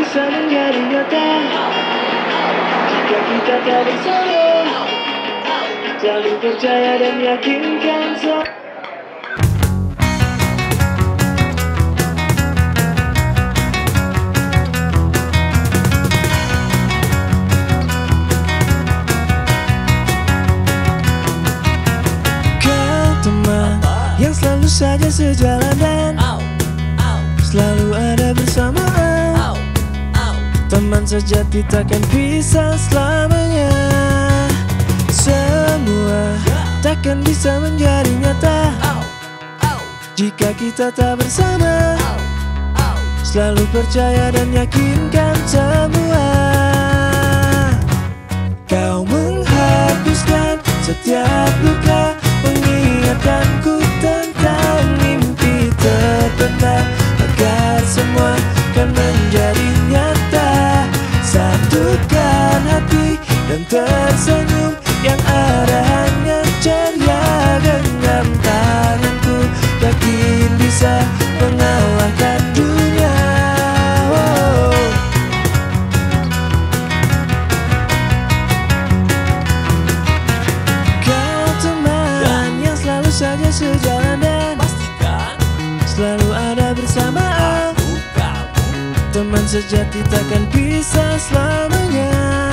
bisa menjadi nyata jika kita tak bersama. Selalu percaya dan yakinkan kau teman yang selalu saja sejalan dan selalu ada bersamaan. Teman sejati takkan bisa selamanya. Semua takkan bisa menjadi nyata jika kita tak bersama. Selalu percaya dan yakinkan semua. Kau menghapuskan setiap luka, mengingatkanku tentang mimpi terpendam, agar semua kan menjadi nyata. Satukan hati dan tersenyum, yang ada hanya ceria. Genggam tanganku, yakin bisa mengalahkan dunia. Kau teman yang selalu saja sejalan dan pastikan selalu ada bersamaan. Teman sejati takkan bisa selamanya.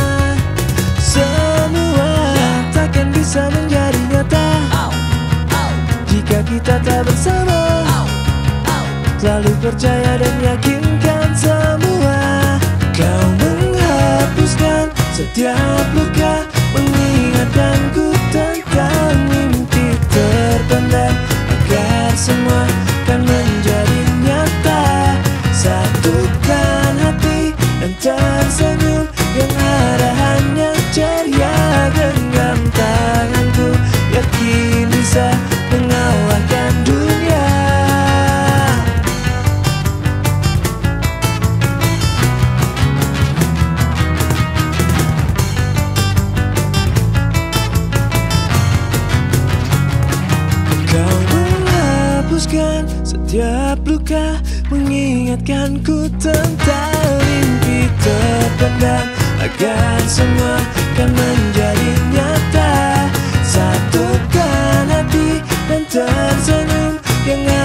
Semua takkan bisa menjadi nyata jika kita tak bersama. Selalu percaya dan yakinkan semua. Kau menghapuskan setiap luka, mengingatkanku tentang mimpi terpendam, agar semua kan menjadi nyata. Satukan hati dan tersenyum, yang ada hanya ceria. Genggam tanganku, yakin bisa mengalahkan dunia. Kau menghapuskan setiap luka, mengingatkanku tentang mimpi terpendam, agar semua kan menjadi nyata. Satukan hati dan tersenyum, yang